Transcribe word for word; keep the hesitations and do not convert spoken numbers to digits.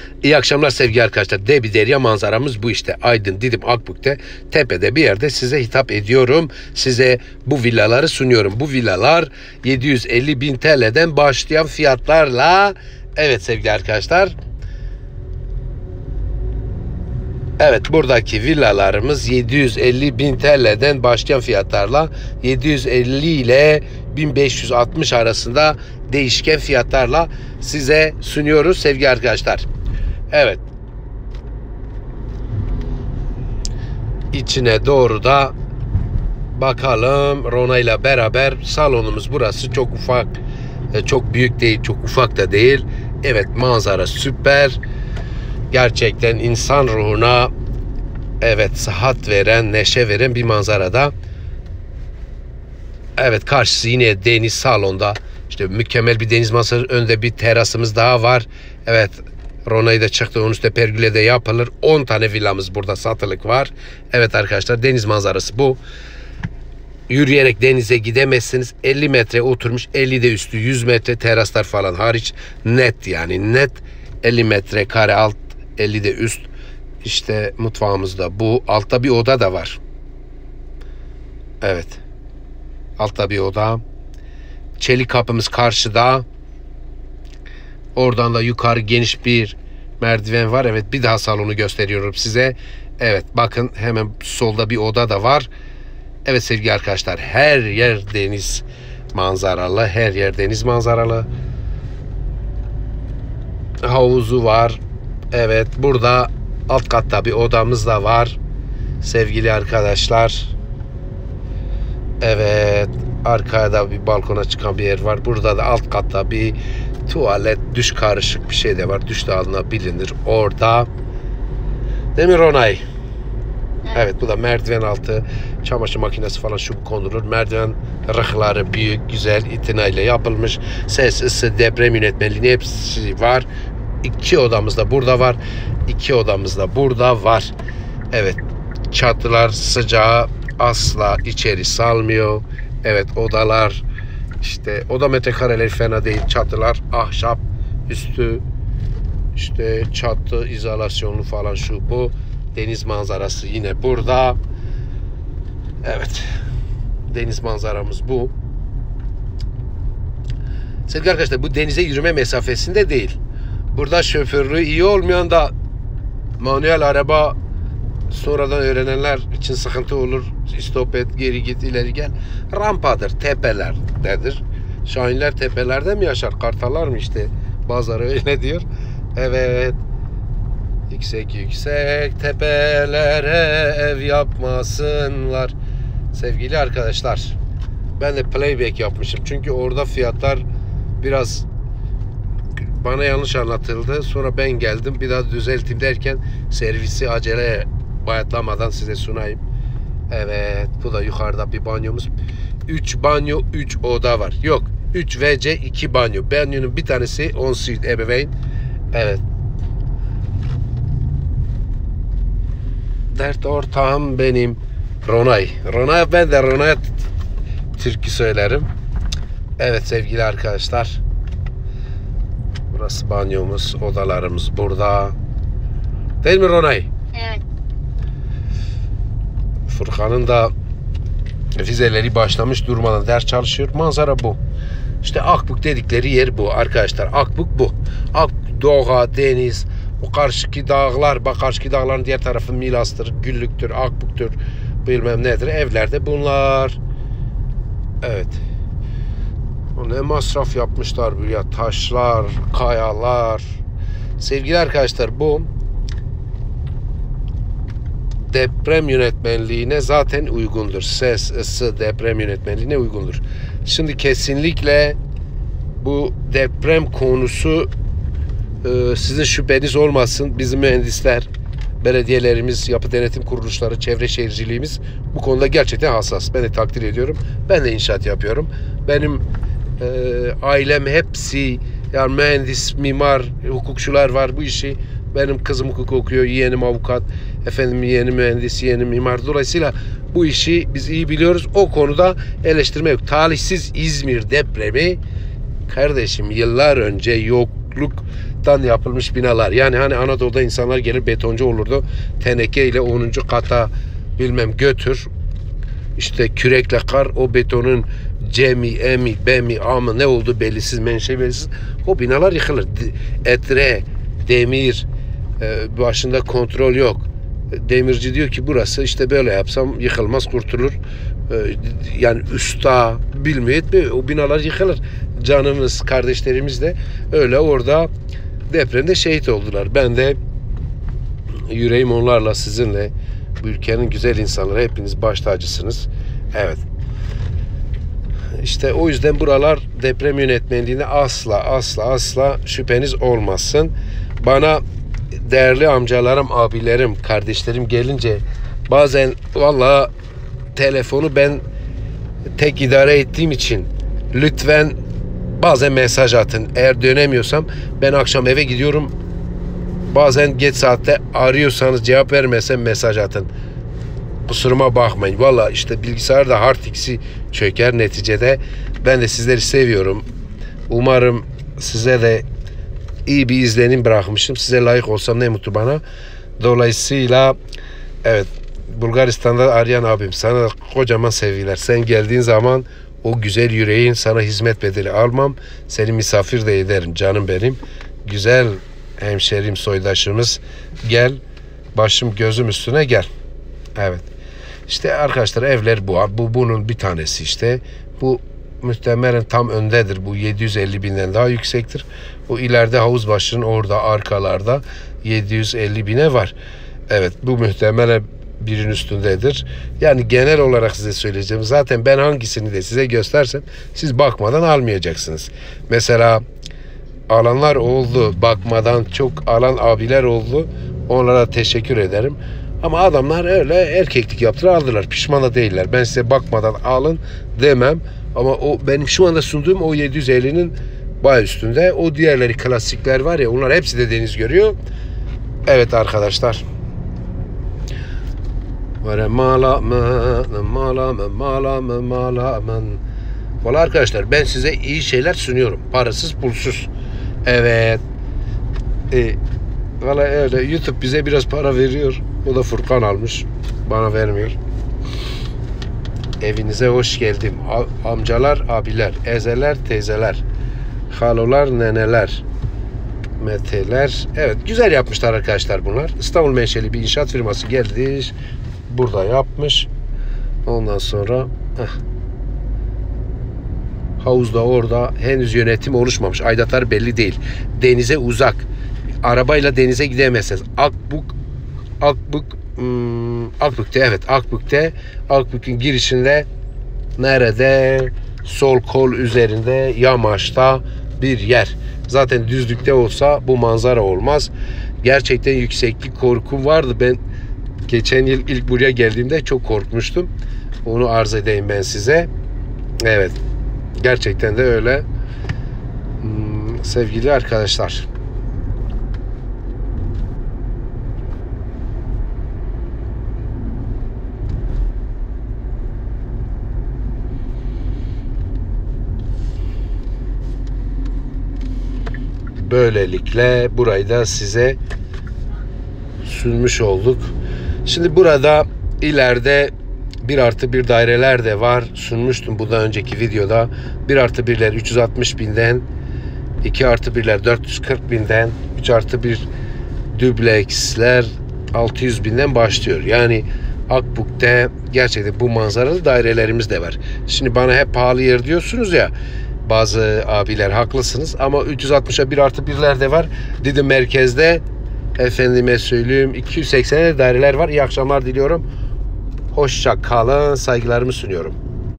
İyi akşamlar sevgili arkadaşlar. Debi Derya manzaramız bu işte. Aydın, Didim, Akbük'te tepede bir yerde size hitap ediyorum. Size bu villaları sunuyorum. Bu villalar yedi yüz elli bin T L'den başlayan fiyatlarla. Evet sevgili arkadaşlar. Evet, buradaki villalarımız yedi yüz elli bin T L'den başlayan fiyatlarla yedi yüz elli ile bin beş yüz altmış arasında değişken fiyatlarla size sunuyoruz sevgili arkadaşlar. Evet. İçine doğru da bakalım. Rona ile beraber salonumuz burası. Çok ufak, çok büyük değil, çok ufak da değil. Evet, manzara süper. Gerçekten insan ruhuna evet sıhhat veren, neşe veren bir manzarada. Evet, karşısı yine deniz, salonda. İşte mükemmel bir deniz manzarası. Önde bir terasımız daha var. Evet, Rona'yı da çıktı. Onun üstte pergüle de yapılır. on tane villamız burada satılık var. Evet arkadaşlar, deniz manzarası bu. Yürüyerek denize gidemezsiniz. elli metre oturmuş, elli de üstü, yüz metre teraslar falan hariç net, yani net elli metre kare alt, elli de üst. İşte mutfağımızda bu. Altta bir oda da var. Evet. Altta bir oda. Çelik kapımız karşıda. Oradan da yukarı geniş bir merdiven var. Evet, bir daha salonu gösteriyorum size. Evet, bakın hemen solda bir oda da var. Evet sevgili arkadaşlar, her yer deniz manzaralı. Her yer deniz manzaralı. Havuzu var. Evet, burada alt katta bir odamız da var sevgili arkadaşlar. Evet, arkada bir balkona çıkan bir yer var. Burada da alt katta bir tuvalet, duş karışık bir şey de var. Duş da alınabilir orada. Değil mi Ronay? Evet. Evet, bu da merdiven altı. Çamaşır makinesi falan şu konulur. Merdiven rıhları büyük, güzel, itinayla yapılmış. Ses, ısı, deprem yönetmeliği hepsi var. İki odamız da burada var. İki odamız da burada var. Evet, çatılar sıcağı asla içeri salmıyor. Evet, odalar işte oda metrekareleri fena değil. Çatılar ahşap, üstü işte çatı izolasyonlu falan şu bu. Deniz manzarası yine burada. Evet, deniz manzaramız bu. Sevgili arkadaşlar, bu denize yürüme mesafesinde değil. Burada şoförlüğü iyi olmayan da manuel araba sonradan öğrenenler için sıkıntı olur. Stop et, geri git, ileri gel. Rampadır, tepelerdedir. Şahinler tepelerde mi yaşar? Kartallar mı işte? Bazıları öyle diyor. Evet. Yüksek yüksek tepelere ev yapmasınlar. Sevgili arkadaşlar, ben de playback yapmışım. Çünkü orada fiyatlar biraz bana yanlış anlatıldı. Sonra ben geldim, bir daha düzelteyim derken servisi acele bayatlamadan size sunayım. Evet, bu da yukarıda bir banyomuz. üç banyo, üç oda var. Yok, üç V C, iki banyo. Banyonun bir tanesi on suite ebeveyn. Evet. Dert ortağım benim Ronay. Ronay, ben de Ronay türkü söylerim. Evet sevgili arkadaşlar. Burası banyomuz, odalarımız burada. Değil mi Ronay? Evet. Furkan'ın da vizeleri başlamış, durmadan ders çalışıyor. Manzara bu. İşte Akbük dedikleri yer bu arkadaşlar. Akbük bu. Akbük, doğa, deniz, o karşıki dağlar, bak karşıki dağların diğer tarafı Milas'tır, Güllük'tür, Akbük'tür, bilmem nedir. Evlerde bunlar. Evet. Ne masraf yapmışlar buraya. Taşlar, kayalar. Sevgili arkadaşlar, bu deprem yönetmenliğine zaten uygundur. Ses, ısı, deprem yönetmenliğine uygundur. Şimdi kesinlikle bu deprem konusu e, sizin şüpheniz olmasın. Bizim mühendisler, belediyelerimiz, yapı denetim kuruluşları, çevre şehirciliğimiz bu konuda gerçekten hassas. Ben de takdir ediyorum. Ben de inşaat yapıyorum. Benim e, ailem hepsi yani mühendis, mimar, hukukçular var bu işi. Benim kızım hukuk okuyor, yeğenim avukat, efendim yeğenim mühendis, yeğenim mimar. Dolayısıyla bu işi biz iyi biliyoruz. O konuda eleştirme yok. Talihsiz İzmir depremi kardeşim yıllar önce yokluk Çelikten yapılmış binalar. Yani hani Anadolu'da insanlar gelir betoncu olurdu. Teneke ile onuncu kata bilmem götür. İşte kürekle kar o betonun cemi, emi, bemi, amı ne oldu belirsiz, menşe belirsiz. O binalar yıkılır. Etre, demir, e, başında kontrol yok. Demirci diyor ki burası işte böyle yapsam yıkılmaz, kurtulur. E, yani usta bilmiyor etmiyor. O binalar yıkılır. Canımız, kardeşlerimiz de öyle orada depremde şehit oldular. Ben de yüreğim onlarla, sizinle. Bu ülkenin güzel insanları, hepiniz baş tacısınız. Evet. İşte o yüzden buralar deprem yönetmenliğine asla asla asla şüpheniz olmasın. Bana değerli amcalarım, abilerim, kardeşlerim gelince bazen vallahi telefonu ben tek idare ettiğim için lütfen bazen mesaj atın. Eğer dönemiyorsam ben akşam eve gidiyorum. Bazen geç saatte arıyorsanız cevap vermesem mesaj atın. Kusuruma bakmayın. Valla işte bilgisayarda hard x'i çöker neticede. Ben de sizleri seviyorum. Umarım size de iyi bir izlenim bırakmışım. Size layık olsam ne mutlu bana. Dolayısıyla evet, Bulgaristan'da arayan abim, sana kocaman sevgiler. Sen geldiğin zaman o güzel yüreğin sana hizmet bedeli almam. Seni misafir de ederim canım benim. Güzel hemşerim, soydaşımız, gel, başım gözüm üstüne gel. Evet. İşte arkadaşlar evler bu. Bu bunun bir tanesi işte. Bu muhtemelen tam öndedir. Bu yedi yüz elli binden daha yüksektir. O ileride havuz başının orada arkalarda yedi yüz elli bine var. Evet, bu muhtemelen birin üstündedir. Yani genel olarak size söyleyeceğim. Zaten ben hangisini de size göstersem siz bakmadan almayacaksınız. Mesela alanlar oldu. Bakmadan çok alan abiler oldu. Onlara teşekkür ederim. Ama adamlar öyle erkeklik yaptılar, aldılar. Pişman da değiller. Ben size bakmadan alın demem. Ama o benim şu anda sunduğum o yedi yüz ellinin bayağı üstünde. O diğerleri klasikler var ya, onlar hepsi de deniz görüyor. Evet arkadaşlar. Valla arkadaşlar ben size iyi şeyler sunuyorum. Parasız pulsuz. Evet. E, Valla öyle. YouTube bize biraz para veriyor. O da Furkan almış. Bana vermiyor. Evinize hoş geldim. Amcalar, abiler, ezeler, teyzeler, halolar, neneler, meteler. Evet, güzel yapmışlar arkadaşlar bunlar. İstanbul menşeli bir inşaat firması geldi. Burada yapmış. Ondan sonra heh. Havuzda orada henüz yönetim oluşmamış. Aidatlar belli değil. Denize uzak. Arabayla denize gidemezsiniz. Akbuk Akbuk hmm, Akbuk'ta evet Akbuk'ta Akbuk'un girişinde nerede? Sol kol üzerinde yamaçta bir yer. Zaten düzlükte olsa bu manzara olmaz. Gerçekten yükseklik korkum vardı. Ben geçen yıl ilk buraya geldiğimde çok korkmuştum. Onu arz edeyim ben size. Evet. Gerçekten de öyle. Hmm, sevgili arkadaşlar. Böylelikle burayı da size sunmuş olduk. Şimdi burada ileride bir artı bir daireler de var. Sunmuştum bu da önceki videoda. bir artı birler üç yüz altmış binden, iki artı birler dört yüz kırk binden, üç artı bir dubleksler altı yüz binden başlıyor. Yani Akbuk'ta gerçekten bu manzaralı dairelerimiz de var. Şimdi bana hep pahalı yer diyorsunuz ya. Bazı abiler haklısınız ama üç yüz altmışa bir artı birler de var. Didim merkezde efendime söyleyeyim iki yüz seksene daireler var. İyi akşamlar diliyorum. Hoşça kalın. Saygılarımı sunuyorum.